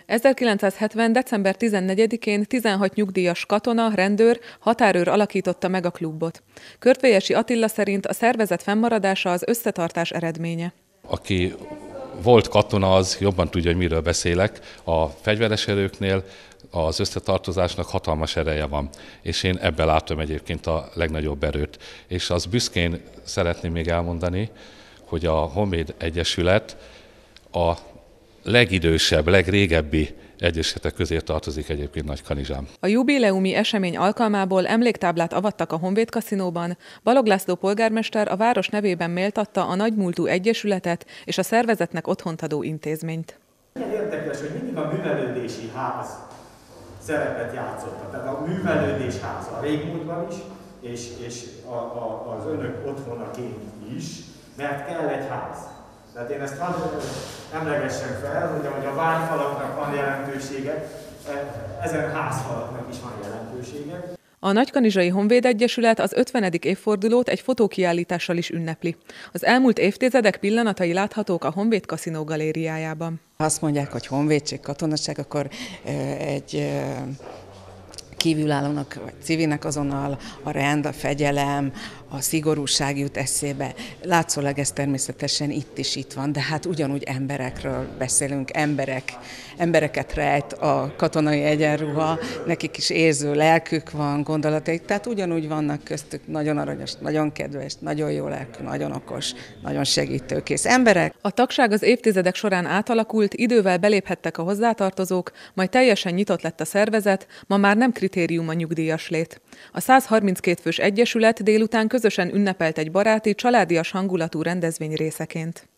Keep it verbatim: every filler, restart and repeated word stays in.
ezerkilencszázhetven. december tizennegyedikén tizenhat nyugdíjas katona, rendőr, határőr alakította meg a klubot. Körtvelyesi Attila szerint a szervezet fennmaradása az összetartás eredménye. Aki volt katona, az jobban tudja, hogy miről beszélek. A fegyveres erőknél az összetartozásnak hatalmas ereje van, és én ebben látom egyébként a legnagyobb erőt. És azt büszkén szeretném még elmondani, hogy a Honvéd Egyesület a legidősebb, legrégebbi egyesületek közé tartozik egyébként Nagykanizsán. A jubileumi esemény alkalmából emléktáblát avattak a Honvéd kaszinóban. Balogh László polgármester a város nevében méltatta a nagymúltú egyesületet és a szervezetnek otthont adó intézményt. Milyen érdekes, hogy mindig a művelődési ház szerepet játszott. Tehát a művelődés ház a régmúltban is, és, és a, a, az önök otthonaként is, mert kell egy ház. Tehát én ezt hadd emlegessem fel, hogy a várfalaknak van jelentősége, ezen házfalaknak is van jelentősége. A Nagykanizsai Honvéd Egyesület az ötvenedik évfordulót egy fotókiállítással is ünnepli. Az elmúlt évtizedek pillanatai láthatók a Honvéd kaszinó galériájában. Ha azt mondják, hogy honvédség, katonaság, akkor egy kívülállónak vagy civilnek azonnal a rend, a fegyelem, a szigorúság jut eszébe. Látszólag ez természetesen itt is itt van, de hát ugyanúgy emberekről beszélünk, emberek, embereket rejt a katonai egyenruha, nekik is érző lelkük van, gondolataik, tehát ugyanúgy vannak köztük nagyon aranyos, nagyon kedves, nagyon jó lelkű, nagyon okos, nagyon segítőkész emberek. A tagság az évtizedek során átalakult, idővel beléphettek a hozzátartozók, majd teljesen nyitott lett a szervezet, ma már nem kritérium a nyugdíjas lét. A százharminckét fős egyesület délután közösen ünnepelt egy baráti, családias hangulatú rendezvény részeként.